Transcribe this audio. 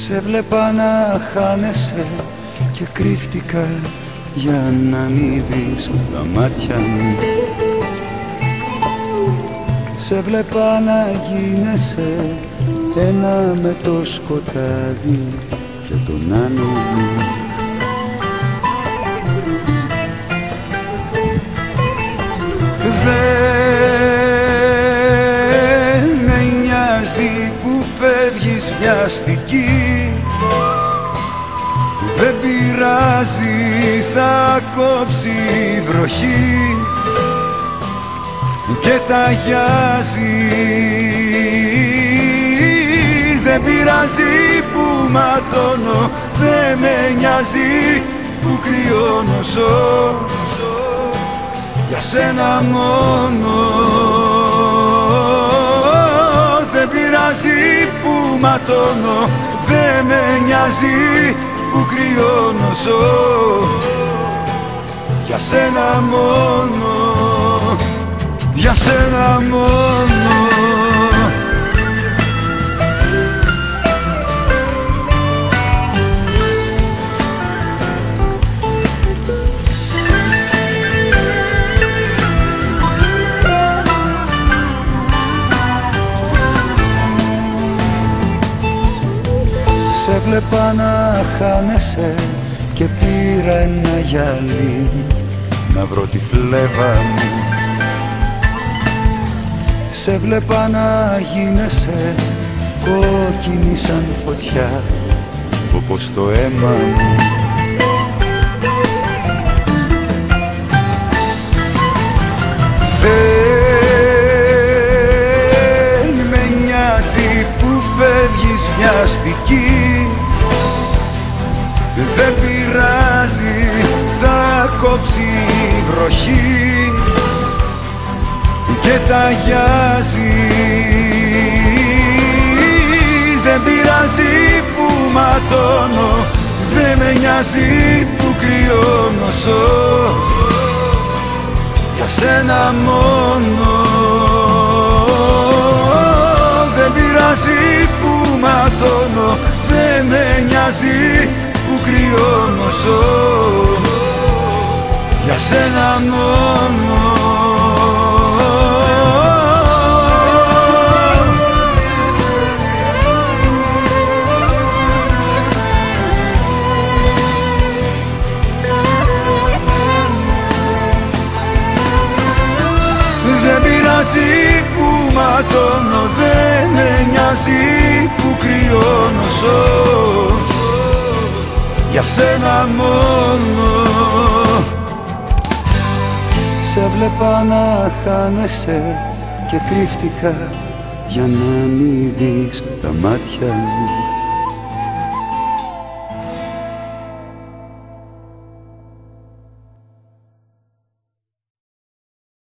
Σε βλέπα να χάνεσαι και κρύφτηκα για να μην δεις τα μάτια μου. Σε βλέπα να γίνεσαι ένα με το σκοτάδι και τον άνω μου. Δεν με νοιάζει που φεύγεις βιαστική, δεν πειράζει, θα κόψει η βροχή και ταγιάζει. Δεν πειράζει που ματώνω, δεν με νοιάζει που κρυώνω, ζω για σένα μόνο. Δεν πειράζει που ματώνω, δεν με νοιάζει που κρυώνω, ζω για σένα μόνο, για σένα μόνο. Σε βλέπα να χάνεσαι και πήρα ένα γυαλί να βρω τη φλέβα μου. Σε βλέπα να γίνεσαι κόκκινη σαν φωτιά, όπως το αίμα μου. Δεν με νοιάζει που φεύγεις βιαστική, δεν πειράζει, θα κόψει η βροχή και ταγιάζει. Δεν πειράζει που ματώνω, δεν με νοιάζει που κρυώνω, ζω για σένα μόνο. Δεν πειράζει που ματώνω, δεν με νοιάζει που κρυώνω, ζω για σένα μόνο. Δεν πειράζει που ματώνω, δεν με νοιάζει που κρυώνω, ζω για σένα μόνο. Σε βλέπα να χάνεσαι και κρύφτηκα για να μην δεις τα μάτια μου.